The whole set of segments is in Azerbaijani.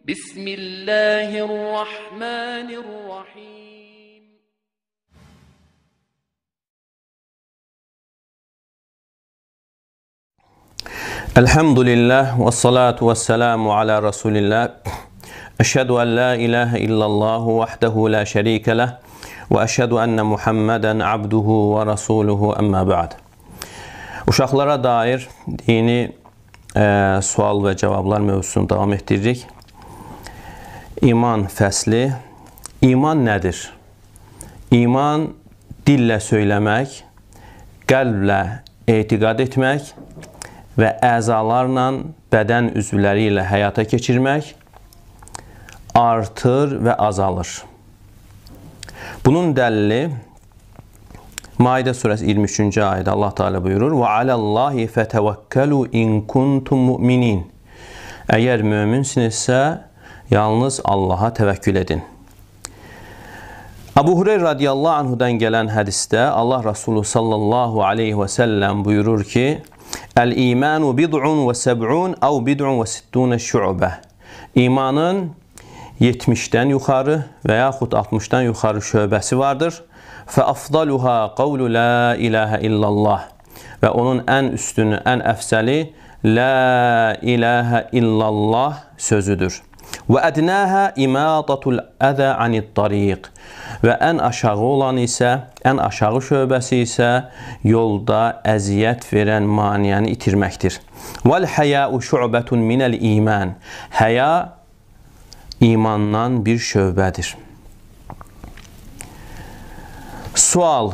Bismillahirrahmanirrahim. Elhamdülillah ve salatu ve selamu ala Resulillah. Eşhedü en la ilahe illallahu vahdehu la şerike leh ve eşhedü enne Muhammeden abduhu ve rasuluhu emma ba'd. Uşaqlara dair dini sual və cavablar mövzusunu davam etdiririk. İman fəsli. İman nədir? İman dillə söyləmək, qəlblə etiqad etmək və əzalarla, bədən üzvləri ilə həyata keçirmək artır və azalır. Bunun dəlili Maidə surəsi 23-cü ayədə Allah Teala buyurur: "Və alallahi fetevekkalu in kuntum mu'minin." Əgər möminsinizsə, yalnız Allaha təvəkkül edin. Abu Hureyre radiyallahu anhudan gələn hədisdə Allah Resulü sallallahu aleyhi və səlləm buyurur ki: "El-imanu bid'un və seb'un əv bid'un və sittun şu'bə." İmanın 70-dən yuxarı və yaxud 60-dan yuxarı şöbəsi vardır. فَأَفْضَلُهَا قَوْلُ لَا إِلَٰهَ إِلَّا اللّٰهِ Və onun ən üstünü, ən əfsəli لَا إِلَٰهَ إِلَّا اللّٰهِ sözüdür. وَأَدْنَاهَا إِمَاطَةُ الْأَذَى عَنِ الطَّرِيقِ Və ən aşağı olan isə, ən aşağı şöbəsi isə yolda əziyyət verən maniyəni itirməkdir. وَالْحَيَاءُ شُعْبَةٌ مِنَ الْإِيمَانِ Həya imandan bir şöbədir. Sual: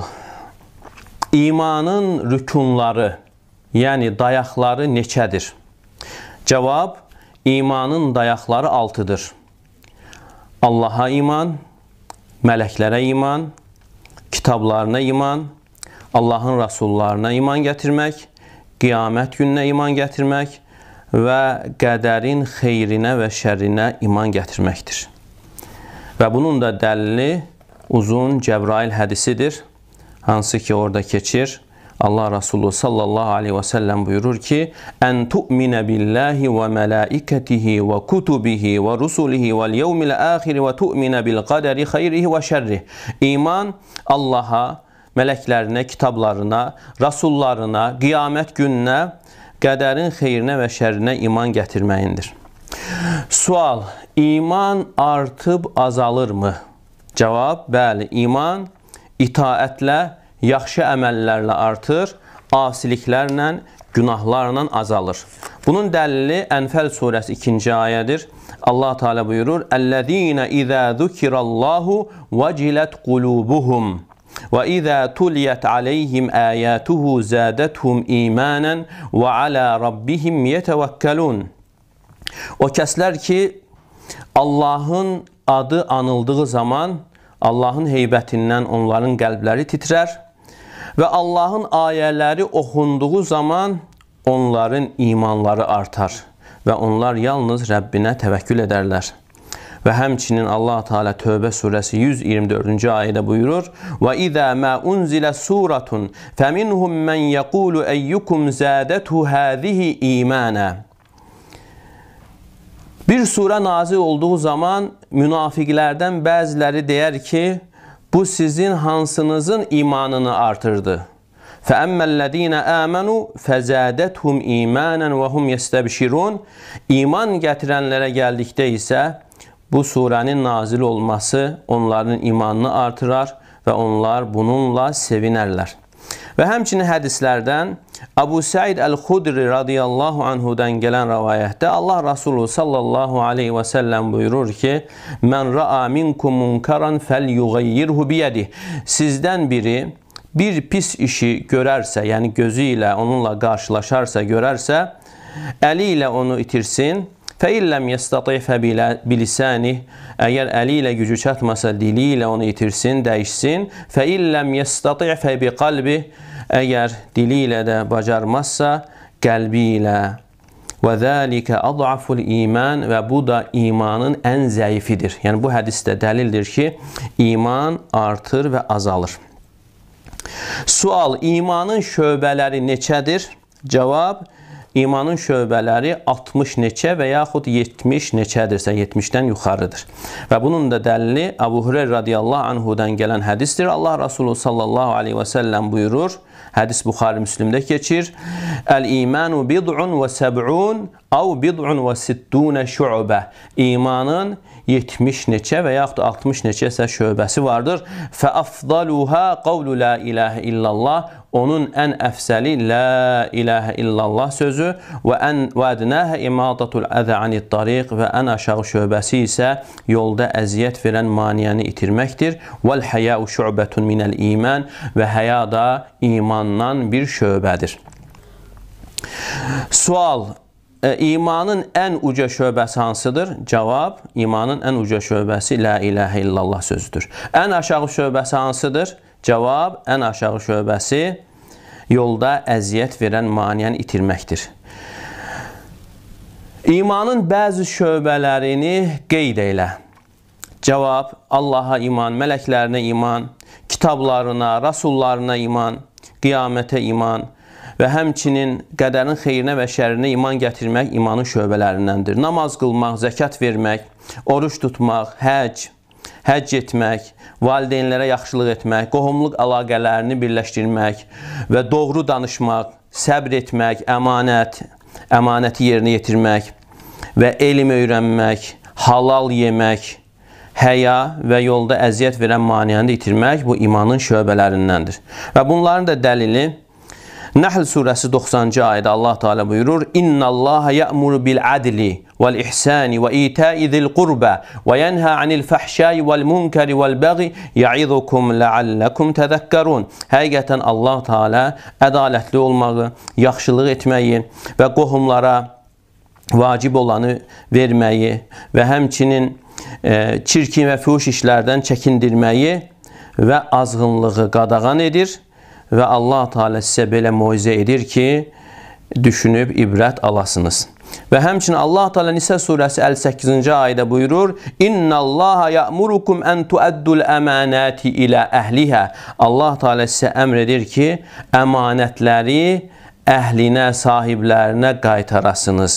İmanın rükunları, yəni dayaqları neçədir? Cavab: İmanın dayaqları 6-dır. Allaha iman, mələklərə iman, kitablarına iman, Allahın rəsullarına iman gətirmək, qiyamət gününə iman gətirmək və qədərin xeyrinə və şərrinə iman gətirməkdir. Və bunun da dəlili uzun Cəbrail hədisidir. Hansı ki orada keçir. Allah Resulü sallallahu aleyhi və səlləm buyurur ki: "Ən tu'minə billahi və mələikətihi və kutubihi və rusulihi vəl yevmil axir və tu'minə bil qədəri xeyrihi və şərrihi." İman Allaha, mələklərinə, kitablarına, rasullarına, qiyamət gününə, qədərin xeyrinə və şərrinə iman gətirməyindir. Sual: İman artıb azalırmı? Cavab: bəli, iman itaətlə, yaxşı əməllərlə artır, asiliklərlə, günahlarla azalır. Bunun dəlili Ənfəl surəsi 2-ci ayədir. Allah Teala buyurur: "Əllezîne izâ zukirallahu vecilet qulubuhum və izâ tuliyet aleyhim âyâtuhu zâdethum îmânen və alâ rabbihim yetevekkelûn." O kəslər ki, Allahın adı anıldığı zaman Allahın heybətindən onların qəlbləri titrər və Allahın ayələri oxunduğu zaman onların imanları artar və onlar yalnız Rəbbinə təvəkkül edərlər. Və həmçinin Allah Teala Tövbə surəsi 124-cü ayədə buyurur: "Və izâ mâ unzilə suratun feminhum men yekulu eyyukum zâdetu hâzihi îmânâ." Bir surə nazil olduğu zaman münafiqlərdən bəziləri deyər ki, bu sizin hansınızın imanını artırdı. فَأَمَّا الَّذ۪ينَ آمَنُوا فَزَادَتْهُمْ اِيمَانًا وَهُمْ يَسْتَبْشِرُونَ İman gətirənlərə gəldikdə isə bu surənin nazil olması onların imanını artırar və onlar bununla sevinərlər. Və həmçinin hədislərdən Abu Said el-Xudri radiyallahu anhudan gələn rəvayətdə Allah Resulü sallallahu aleyhi və səlləm buyurur ki: "Mən ra'a minkum munkaran felyughayyirhu biyadihi." Sizdən biri bir pis işi görərsə, yəni gözü ilə onunla qarşılaşarsa, görərsə, əli ilə onu itirsin. فَاِلَّمْ يَسْتَطِعْفَ بِلِسَانِهِ Əgər əli ilə gücü çatmasa, dili ilə onu itirsin, dəyişsin. فَاِلَّمْ يَسْتَطِعْفَ بِقَلْبِهِ Əgər dili ilə də bacarmazsa, qəlbi ilə. وَذَٰلِكَ أَضْعَفُ الْإِيمَانِ Və bu da imanın ən zəifidir. Yəni bu hədisdə dəlildir ki, iman artır və azalır. Sual: İmanın şöbələri neçədir? Cavab: imanın şöbələri 60 neçə və yaxud 70 neçədirsə, 70-dən yuxarıdır. Və bunun da dəlili Əbu Hüreyra radiyallahu anhudan gələn hədisdir. Allah Resulü sallallahu aleyhi və səlləm buyurur, hədis Buxari Müslimdə keçir, Əl-imanu bid'un və səb'un av bid'un və sittuna şu'bə. İmanın 70 neçə və yaxud 60 neçəsə şöbəsi vardır. Fəafdaluha qavlu la ilahə illallah. Onun ən əfsəli la ilahə illallah sözü və ədnəhə imadatul əzə anit tariq və ən aşağı şöbəsi isə yolda əziyyət verən maniyəni itirməkdir. Vəl həyəu şübətun minəl iman və həya da imandan bir şöbədir. Sual: İmanın ən uca şöbəsi hansıdır? Cavab: İmanın ən uca şöbəsi la ilahə illallah sözüdür. Ən aşağı şöbəsi hansıdır? Cavab: ən aşağı şöbəsi yolda əziyyət verən maniyəni itirməkdir. İmanın bəzi şöbələrini qeyd elə. Cavab: Allaha iman, mələklərinə iman, kitablarına, rasullarına iman, qiyamətə iman və həmçinin qədərin xeyrinə və şərrinə iman gətirmək imanın şöbələrindəndir. Namaz qılmaq, zəkat vermək, oruç tutmaq, həcc etmək, valideynlərə yaxşılıq etmək, qohumluq əlaqələrini birləşdirmək və doğru danışmaq, səbr etmək, əmanəti yerinə yetirmək və elm öyrənmək, halal yemək, həya və yolda əziyyət verən maniyəni itirmək bu imanın şöbələrindəndir. Və bunların da dəlili Nəhl surəsi 90-cı ayədə Allah Teala buyurur: İnnallaha ya'muru bil adli vel ihsani ve ita'i zil qurba ve yenha anil fahşai vel munkari vel baghi ya'izukum la'allakum tezekkerun. Həqiqətən Allah Teala ədalətli olmağı, yaxşılıq etməyi və qohumlara vacib olanı verməyi və həmçinin çirkin və fuhuş işlərdən çəkindirməyi və azğınlığı qadağan edir. Və Allah Teala sizə belə moizə edir ki, düşünüb ibrət alasınız. Və həmçinin Allah Teala Nisə surəsi 58-ci ayədə buyurur: İnnallaha ya'murukum an tu'addul amanati ila ahliha. Allah Teala sizə əmr edir ki, əmanətləri əhlinə, sahiblərinə qaytarasınız.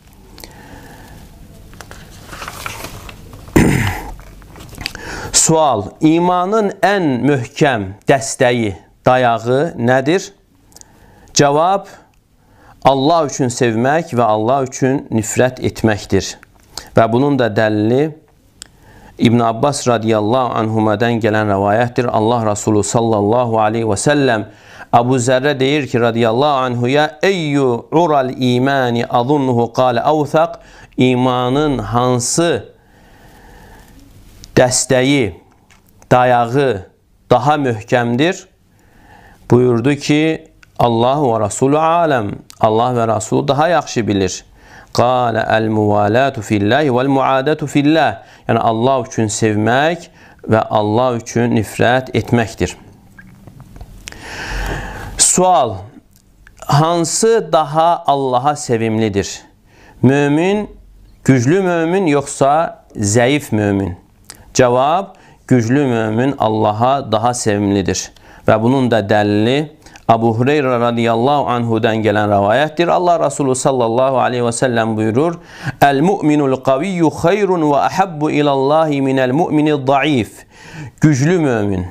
Sual: İmanın ən möhkəm dəstəyi, dayağı nədir? Cavab: Allah üçün sevmək və Allah üçün nifrət etməkdir. Və bunun da dəlili İbn Abbas radiyallahu anhumadan gələn rəvayətdir. Allah Resulü sallallahu aleyhi və səlləm Əbu Zərrə deyir ki, radiyallahu anhuya: Eyyü ural imani azunnuhu qalə avthaq. İmanın hansı dəstəyi, dayağı daha möhkəmdir? Buyurdu ki, Allah və Rasulü aləm. Allah və Rasulü daha yaxşı bilir. Qalə əl-muvalatu fillahi vəl-muadatu fillah. Yəni Allah üçün sevmək və Allah üçün nifrət etməkdir. Sual: hansı daha Allaha sevimlidir? Mömin, güclü mömin yoxsa zəif mömin? Cavab: güclü mömin Allaha daha sevimlidir. Və bunun da dəlili Əbu Hüreyra radiyallahu anhudan gələn rəvayətdir. Allah Resulü sallallahu aleyhi və səlləm buyurur: Əl-mu'minul qaviyyu xeyrun və əhəbbu ilallahi minəl mu'minil daif. Güclü mömin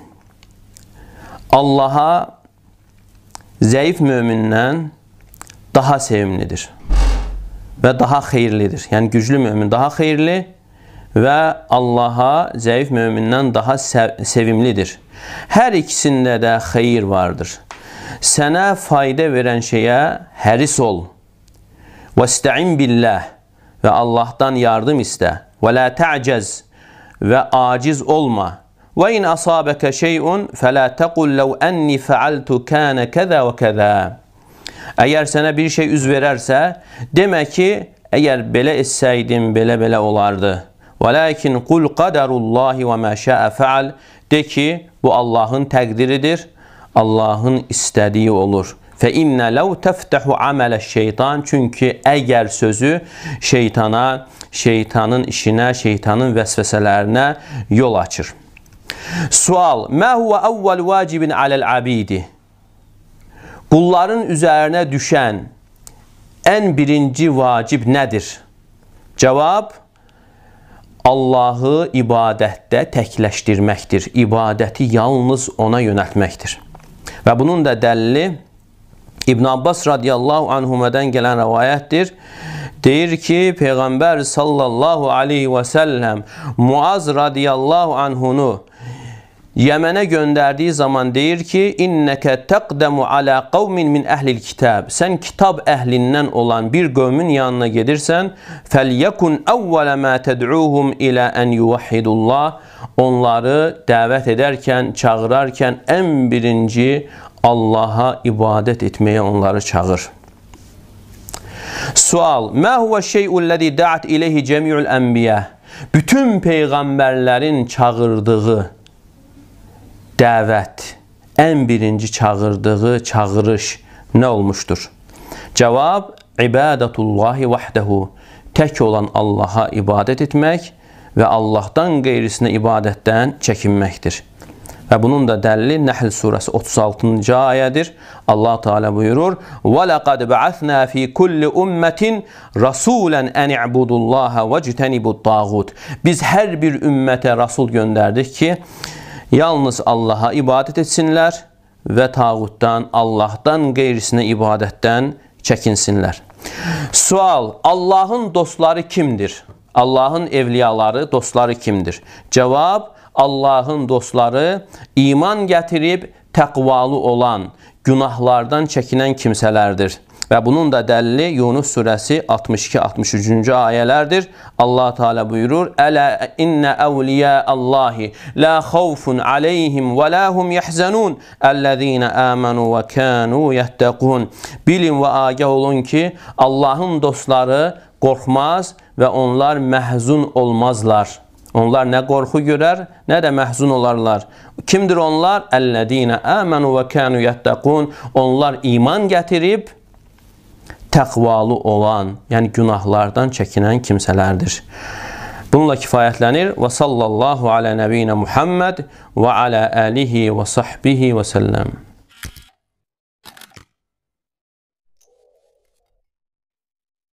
Allaha zəif mömindən daha sevimlidir və daha xeyirlidir. Yəni güclü mömin daha xeyirli və Allaha zəif mömindən daha sevimlidir. Hər ikisində də xeyir vardır. Sənə fayda verən şeyə həris ol. Vəstə'in billah və Allahdan yardım istə. Və la ta'cəz və aciz olma. Və in asabəkə şey'un fələ təqul ləv ənni fəaltu kənə kəzə və kəzə. Əgər sənə bir şey üz verərsə, demə ki, əgər belə etsəydim, belə olardı. Və lakin qul qaderullahi və mə şəə fəal. De ki, bu Allahın təqdiridir, Allahın istədiyi olur. Fə innə ləv təftəhu amələ şeytan. Çünki əgər sözü şeytana, şeytanın işinə, şeytanın vəsvəsələrinə yol açır. Sual: Mə huvə əvvəl vacibin aləl abidi? Qulların üzərinə düşən ən birinci vacib nədir? Cavab, Allahı ibadətdə təkləşdirməkdir. İbadəti yalnız ona yönəltməkdir. Və bunun da dəlili İbn Abbas radiyallahu anhumədən gələn rəvayətdir. Deyir ki, Peyğəmbər sallallahu aleyhi və səlləm Muaz radiyallahu anhunu Yəmənə göndərdiyi zaman deyir ki, İnnəkə təqdəmu alə qavmin min əhlil kitab. Sən kitab əhlindən olan bir qövmün yanına gedirsən, fəlyəkun əvvələ mə təd'uhum ilə ən yuvahhidullah. Onları dəvət edərkən, çağırarkən ən birinci Allaha ibadət etməyə onları çağır. Sual: Mə huvə şey'ullezî da'at ileyhi cemi'ul enbiya? Bütün peyğəmbərlərin çağırdığı dəvət, ən birinci çağırdığı çağırış nə olmuşdur? Cavab: İbadətullahi vəhdəhu. Tək olan Allaha ibadət etmək və Allahdan qeyrisinə ibadətdən çəkinməkdir. Və bunun da dəlili Nəhl surəsi 36-cı ayədir. Allah Teala buyurur: "Və laqad ba'athna fi kulli ummetin rasulan an i'budullaha vectenibut-tağut." Biz hər bir ümmətə rasul göndərdik ki, yalnız Allaha ibadət etsinlər və tağutdan, Allahdan qeyrisinə ibadətdən çəkinsinlər. Sual: Allahın dostları kimdir? Allahın evliyaları, dostları kimdir? Cavab: Allahın dostları iman gətirib təqvalı olan, günahlardan çəkinən kimsələrdir. Və bunun da dəlili Yunus surəsi 62-63-cü ayələrdir. Allah Teala buyurur: Ələ innə əvliyə Allahi la xawfun aleyhim və la hum yəhzənun əlləzīnə əmənu və kənu yəttəqun. Bilin və agah olun ki, Allahın dostları qorxmaz və onlar məhzun olmazlar. Onlar nə qorxu görər, nə də məhzun olarlar. Kimdir onlar? Əlləzīnə əmənu və kənu yəttəqun. Onlar iman gətirib təqvalı olan, yəni günahlardan çəkinən kimsələrdir. Bununla kifayətlənir. Və sallallahu alə nəbiyyinə Muhammed və alə əlihi və sahbihi və səlləm.